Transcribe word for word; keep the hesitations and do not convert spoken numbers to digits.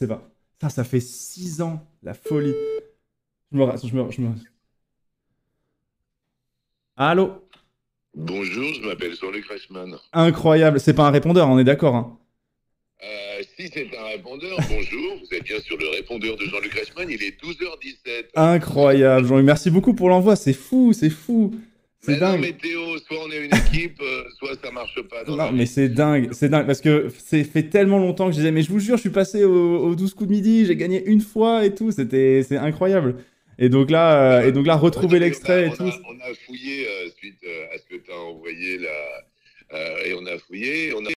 C'est pas. Ça, ça fait six ans, la folie. Je me... ra- Je me... Je me... Allô? Bonjour, je m'appelle Jean-Luc Reichmann. Incroyable. C'est pas un répondeur, on est d'accord, hein. Euh, si c'est un répondeur, bonjour, vous êtes bien sur le répondeur de Jean-Luc Reichmann, il est douze heures dix-sept. Incroyable, Jean-Luc. Merci beaucoup pour l'envoi. C'est fou, c'est fou. C'est Mais non, dingue. mais Théo, soit on est une équipe, euh, soit ça marche pas dans Non, la mais vie. c'est dingue, c'est dingue, parce que c'est fait tellement longtemps que je disais, mais je vous jure, je suis passé au, au douze coups de midi, j'ai gagné une fois et tout, c'était, c'est incroyable. Et donc là, euh, et Bah, donc là, ouais, non, retrouver mais on a, l'extrait et on tout. a, on a fouillé euh, suite euh, à ce que tu as envoyé là, euh, et on a fouillé, on a